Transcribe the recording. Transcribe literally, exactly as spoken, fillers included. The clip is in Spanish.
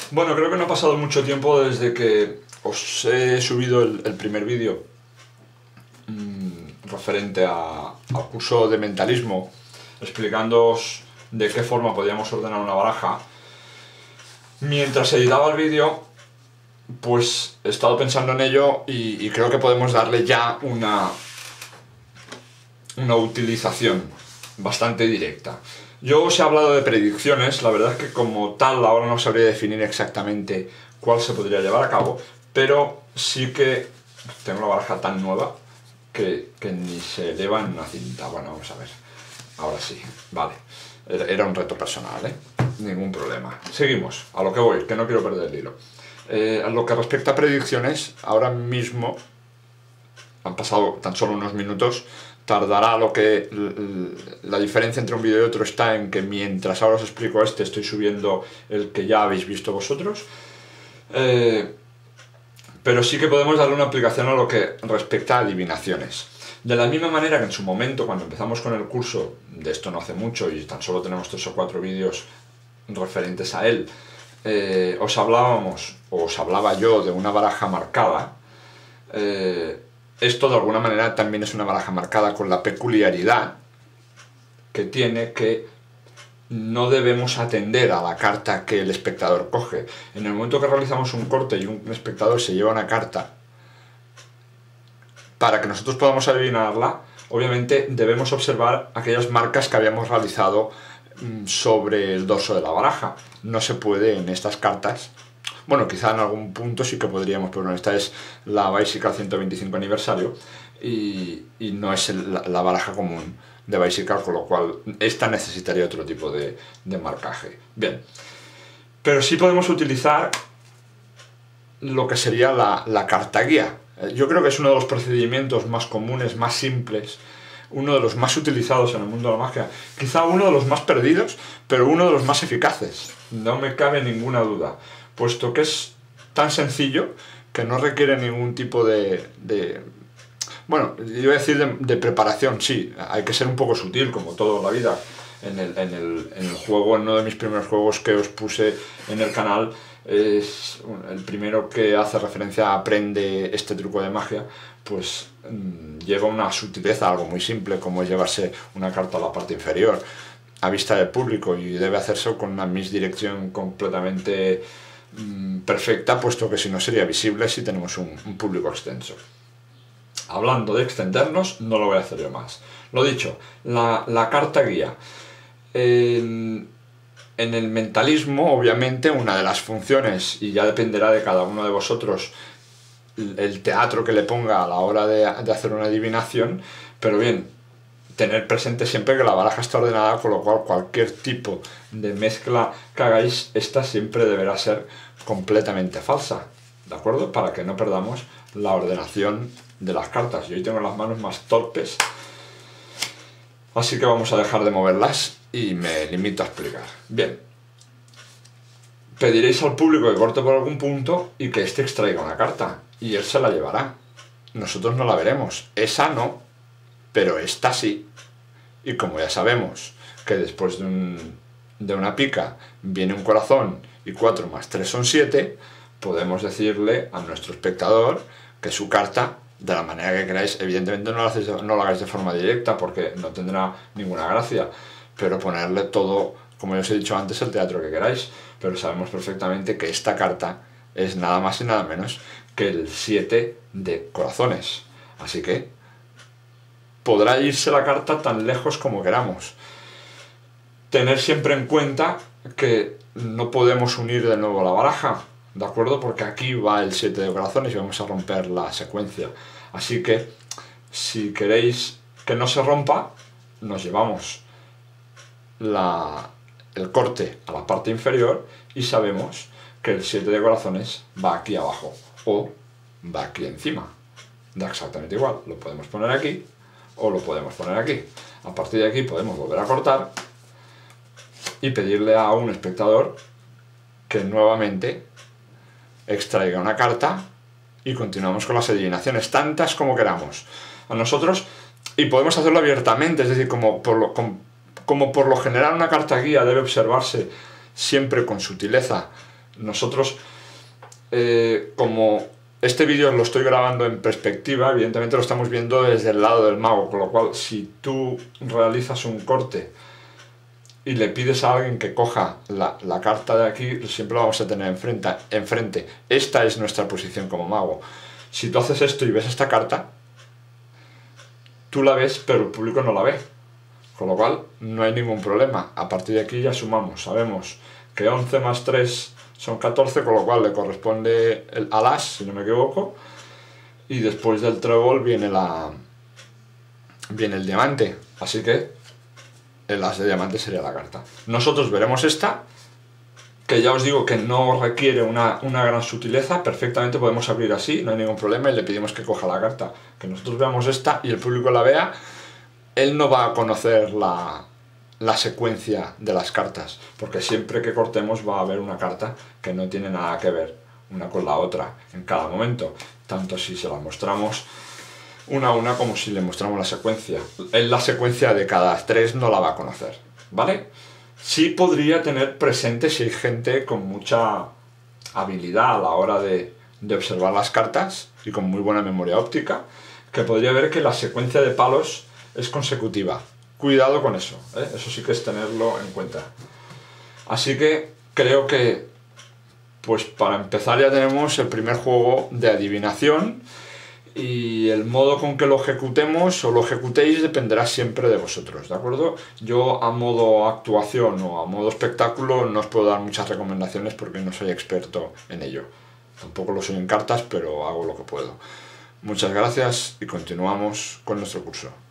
Bueno, creo que no ha pasado mucho tiempo desde que os he subido el, el primer vídeo mmm, referente a, al curso de mentalismo, explicándoos de qué forma podíamos ordenar una baraja. Mientras editaba el vídeo, pues he estado pensando en ello y, y creo que podemos darle ya una, una utilización bastante directa. Yo os he hablado de predicciones, la verdad es que como tal ahora no sabría definir exactamente cuál se podría llevar a cabo, pero sí que tengo la baraja tan nueva que, que ni se eleva en una cinta. Bueno, vamos a ver, ahora sí, vale, era un reto personal, ¿eh? Ningún problema. Seguimos, a lo que voy, que no quiero perder el hilo. Eh, a lo que respecta a predicciones, ahora mismo han pasado tan solo unos minutos. Tardará lo que... La diferencia entre un vídeo y otro está en que mientras ahora os explico este, estoy subiendo el que ya habéis visto vosotros. Eh, pero sí que podemos darle una aplicación a lo que respecta a adivinaciones. De la misma manera que en su momento, cuando empezamos con el curso, de esto no hace mucho y tan solo tenemos tres o cuatro vídeos referentes a él, eh, os hablábamos, o os hablaba yo de una baraja marcada. Eh, Esto de alguna manera también es una baraja marcada con la peculiaridad que tiene que no debemos atender a la carta que el espectador coge. En el momento que realizamos un corte y un espectador se lleva una carta, para que nosotros podamos adivinarla, obviamente debemos observar aquellas marcas que habíamos realizado sobre el dorso de la baraja. No se puede en estas cartas. Bueno, quizá en algún punto sí que podríamos, pero bueno, esta es la Bicycle ciento veinticinco aniversario y, y no es el, la, la baraja común de Bicycle, con lo cual esta necesitaría otro tipo de, de marcaje. Bien, pero sí podemos utilizar lo que sería la, la carta guía. Yo creo que es uno de los procedimientos más comunes, más simples, uno de los más utilizados en el mundo de la magia, quizá uno de los más perdidos, pero uno de los más eficaces, no me cabe ninguna duda, puesto que es tan sencillo que no requiere ningún tipo de... de bueno, yo voy a decir de, de preparación, sí, hay que ser un poco sutil, como todo en la vida. En el, en, el, en el juego, en uno de mis primeros juegos que os puse en el canal, es el primero que hace referencia a aprende este truco de magia, pues mmm, lleva una sutileza, algo muy simple, como es llevarse una carta a la parte inferior, a vista del público, y debe hacerse con una misdirección completamente mmm, perfecta, puesto que si no sería visible si tenemos un, un público extenso. Hablando de extendernos, no lo voy a hacer yo más. Lo dicho, la, la carta guía. En, en el mentalismo, obviamente, una de las funciones, y ya dependerá de cada uno de vosotros el teatro que le ponga a la hora de, de hacer una adivinación, pero bien, tener presente siempre que la baraja está ordenada, con lo cual cualquier tipo de mezcla que hagáis, esta siempre deberá ser completamente falsa, ¿de acuerdo? Para que no perdamos la ordenación de las cartas. Yo hoy tengo las manos más torpes, así que vamos a dejar de moverlas y me limito a explicar. Bien, pediréis al público que corte por algún punto y que éste extraiga una carta, y él se la llevará. Nosotros no la veremos, esa no, pero esta sí. Y como ya sabemos que después de, un, de una pica viene un corazón y cuatro más tres son siete, podemos decirle a nuestro espectador que su carta, de la manera que queráis, evidentemente no lo, hacéis, no lo hagáis de forma directa porque no tendrá ninguna gracia, pero ponerle todo, como ya os he dicho antes, el teatro que queráis. Pero sabemos perfectamente que esta carta es nada más y nada menos que el siete de corazones, así que podrá irse la carta tan lejos como queramos. Tener siempre en cuenta que no podemos unir de nuevo la baraja, ¿de acuerdo? Porque aquí va el siete de corazones y vamos a romper la secuencia. Así que, si queréis que no se rompa, nos llevamos la, el corte a la parte inferior y sabemos que el siete de corazones va aquí abajo o va aquí encima. Da exactamente igual, lo podemos poner aquí o lo podemos poner aquí. A partir de aquí podemos volver a cortar y pedirle a un espectador que nuevamente extraiga una carta y continuamos con las adivinaciones, tantas como queramos. A nosotros, y podemos hacerlo abiertamente, es decir, como por lo, como, como por lo general una carta guía debe observarse siempre con sutileza Nosotros, eh, como este vídeo lo estoy grabando en perspectiva, evidentemente lo estamos viendo desde el lado del mago, con lo cual si tú realizas un corte y le pides a alguien que coja la, la carta de aquí, siempre lo vamos a tener enfrente, enfrente. Esta es nuestra posición como mago. Si tú haces esto y ves esta carta, tú la ves, pero el público no la ve. Con lo cual, no hay ningún problema. A partir de aquí ya sumamos. Sabemos que once más tres son catorce, con lo cual le corresponde el, al as, si no me equivoco. Y después del trébol viene, la, viene el diamante. Así que el as de diamante sería la carta. Nosotros veremos esta, que ya os digo que no requiere una, una gran sutileza. Perfectamente podemos abrir así, no hay ningún problema, y le pedimos que coja la carta. Que nosotros veamos esta y el público la vea. Él no va a conocer la, la secuencia de las cartas, porque siempre que cortemos va a haber una carta que no tiene nada que ver una con la otra en cada momento, tanto si se la mostramos una a una como si le mostramos la secuencia. Él la secuencia de cada tres no la va a conocer, ¿vale? Sí podría tener presente, si hay gente con mucha habilidad a la hora de, de observar las cartas y con muy buena memoria óptica, que podría ver que la secuencia de palos es consecutiva. Cuidado con eso, ¿eh? Eso sí que es tenerlo en cuenta. Así que creo que, pues para empezar ya tenemos el primer juego de adivinación, y el modo con que lo ejecutemos o lo ejecutéis dependerá siempre de vosotros, ¿de acuerdo? Yo a modo actuación o a modo espectáculo no os puedo dar muchas recomendaciones porque no soy experto en ello. Tampoco lo soy en cartas, pero hago lo que puedo. Muchas gracias y continuamos con nuestro curso.